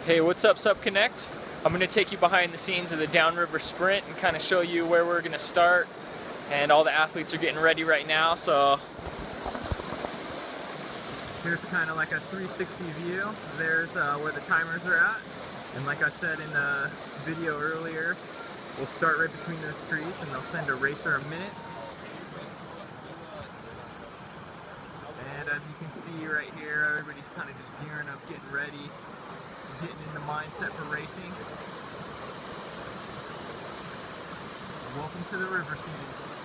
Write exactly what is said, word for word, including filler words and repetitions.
Hey, what's up, S U P Connect? I'm going to take you behind the scenes of the Downriver Sprint and kind of show you where we're going to start. And all the athletes are getting ready right now, so here's kind of like a three sixty view. There's uh, where the timers are at. And like I said in the video earlier, we'll start right between those trees and they'll send a racer a minute. And as you can see right here, everybody's kind of just gearing up, getting ready, getting in the mindset for racing. Welcome to the river scene.